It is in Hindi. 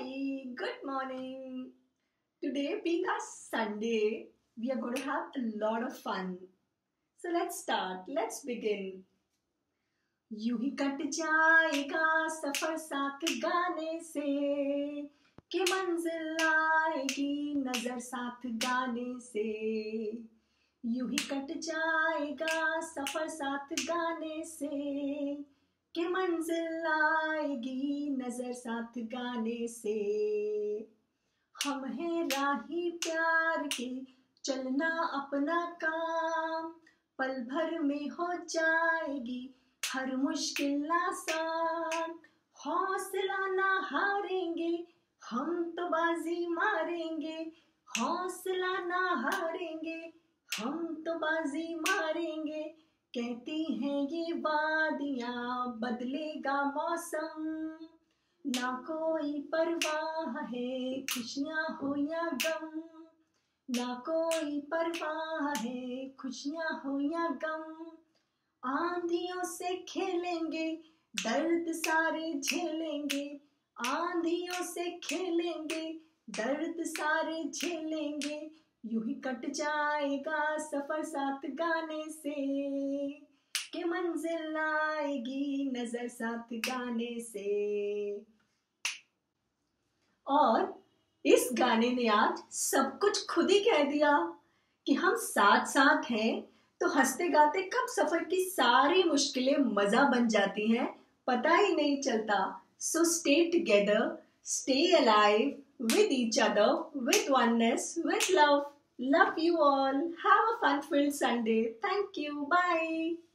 Hi, good morning. Today being a Sunday, we are going to have a lot of fun. So let's start. Let's begin. यूं ही कट जाएगा सफर साथ गाने से कि मंजिल आएगी नजर साथ गाने से यूं ही कट जाएगा सफर साथ गाने से कि मंजिल आएगी नजर साथ गाने से हम हैं राही प्यार के चलना अपना काम पल भर में हो जाएगी हर मुश्किल आसान हौसला ना हारेंगे हम तो बाजी मारेंगे हौसला ना हारेंगे हम तो बाजी मारेंगे कहती हैं ये वादियाँ बदलेगा मौसम ना कोई परवाह है खुशियाँ हो या गम ना कोई परवाह है खुशियाँ हो या गम आंधियों से खेलेंगे दर्द सारे झेलेंगे आंधियों से खेलेंगे दर्द सारे झेलेंगे यूं ही कट जाएगा सफर साथ गाने से कि मंजिल आएगी नजर साथ गाने से। और इस गाने ने आज सब कुछ खुद ही कह दिया कि हम साथ साथ हैं तो हंसते गाते कब सफर की सारी मुश्किलें मजा बन जाती हैं पता ही नहीं चलता। So stay together, stay alive with each other, with oneness, with love. Love you all. Have a fun-filled Sunday. Thank you. Bye.